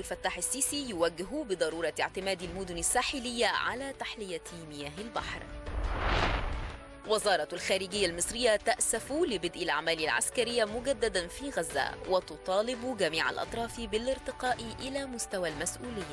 الفتاح السيسي يوجه بضرورة اعتماد المدن الساحلية على تحلية مياه البحر. وزارة الخارجية المصرية تأسف لبدء الأعمال العسكرية مجددا في غزة، وتطالب جميع الأطراف بالارتقاء إلى مستوى المسؤولية.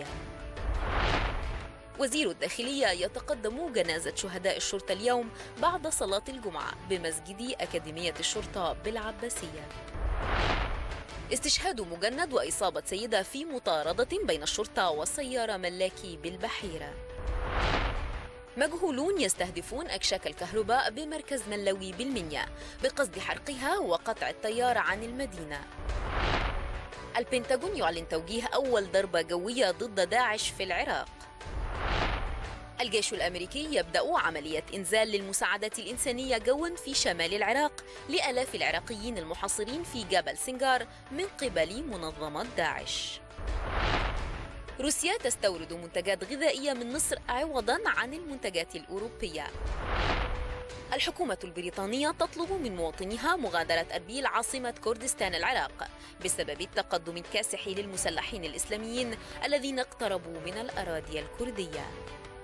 وزير الداخلية يتقدم جنازة شهداء الشرطة اليوم بعد صلاة الجمعة بمسجد أكاديمية الشرطة بالعباسية. استشهاد مجند وإصابة سيدة في مطاردة بين الشرطة وسيارة ملاكي بالبحيرة. مجهولون يستهدفون أكشاك الكهرباء بمركز ملوي بالمنيا بقصد حرقها وقطع التيار عن المدينة. البنتاغون يعلن توجيه أول ضربة جوية ضد داعش في العراق. الجيش الأمريكي يبدأ عملية إنزال للمساعدات الإنسانية جواً في شمال العراق لآلاف العراقيين المحاصرين في جبل سنغار من قبل منظمة داعش. روسيا تستورد منتجات غذائية من مصر عوضاً عن المنتجات الأوروبية. الحكومة البريطانية تطلب من مواطنيها مغادرة أربيل عاصمة كردستان العراق بسبب التقدم الكاسح للمسلحين الإسلاميين الذين اقتربوا من الأراضي الكردية.